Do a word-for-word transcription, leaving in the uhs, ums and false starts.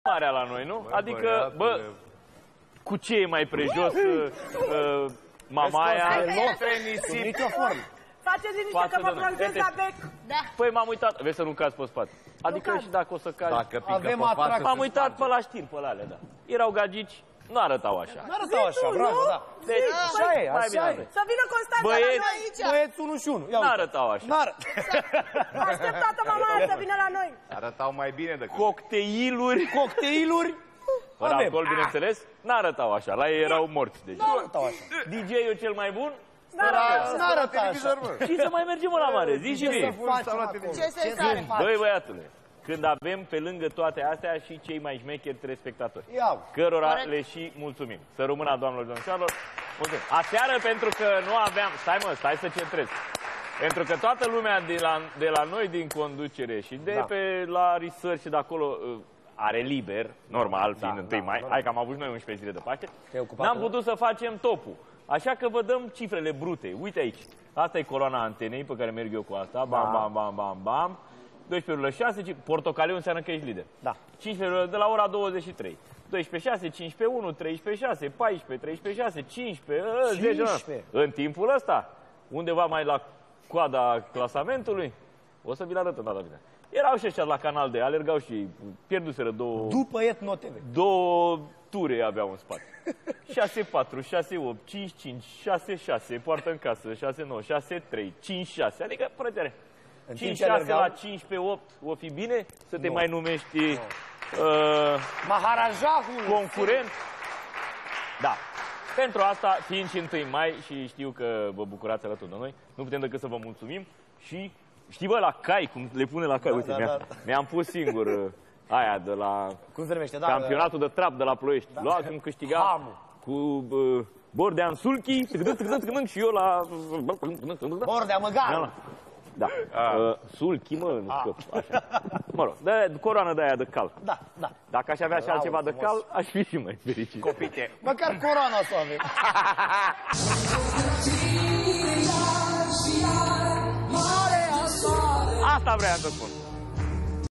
marea la noi, nu? Adică, bă, cu ce e mai prejos uh, mamaia? Faceți liniște că vă protejez la bec. Păi m-am uitat, vezi să nu cazi pe spate. Adică și dacă o să cazi. Dacă pică pe față, m-am uitat pe la știri, pe la alea, da. Erau gagici, nu arătau așa. Nu arătau așa, bravo, da. Deci, așa e, așa e. Să vină Constanța la noi aici. Băieți unu și unu. Nu arătau așa. Aștept toată mamaia să vină la noi. Arătau mai bine decât. Cocktailuri. Cocktailuri. Fără alcool, bineînțeles, n-arătau așa. La ei erau morți deja. Nu arătau așa. D J-ul cel mai bun? N-arăta așa. Și să mai mergem la mare, zi și mie. Ce se face? Băi, băiatule, când avem pe lângă toate astea și cei mai șmecheri telespectatori, cărora le și mulțumim. Să rămână, doamnelor și domnilor. Mulțumim. Aseară, pentru că nu aveam... Stai mă, stai să centrez. Pentru că toată lumea de la, de la noi din conducere și de da. pe la research și de acolo are liber, normal, fiind da, întâi da, mai, da, hai că am avut noi unsprezece zile de Paște, n-am putut să facem topul. Așa că vă dăm cifrele brute. Uite aici. Asta e coloana antenei pe care merg eu cu asta. Bam, bam, bam, bam, bam. doisprezece virgulă șase. Portocaliu înseamnă că ești lider. Da. cincisprezece de la ora douăzeci și trei. doisprezece șase, cincisprezece unu, treisprezece șase, paisprezece, treisprezece șase, cincisprezece, zece. În timpul ăsta, undeva mai la coada clasamentului, o să vi-l arăt data bine. Erau și ăștia la Canal D, alergau și ei, pierduseră două... După Etno T V. Două ture aveau în spate. șase patru, șase opt, cinci cinci, șase șase, poartă în casă, șase nouă, șase trei, cinci șase, adică prătere. cinci șase la cincisprezece opt, o fi bine să te no. mai numești no. uh, Maharajahul concurent? Da. Pentru asta, fiind și întâi mai și știu că vă bucurați alături de noi, nu putem decât să vă mulțumim și știi bă, la cai, cum le pune la cai, da, uite, da, mi-am da. mi pus singur uh, aia de la cum se numește, da, campionatul de trap de la Ploiești. Da. Lua când câștiga Hamu. Cu uh, Bordean Sulchi și eu la Bordea Măgaru. Da. Uh, sulchi, mă, nu scăp. Așa. Mă rog, de coroană de aia de cal. Da, da. Dacă aș avea și altceva de cal, aș fi și mai fericit. Copite. Măcar coroana să o avem. Asta vreau să spun.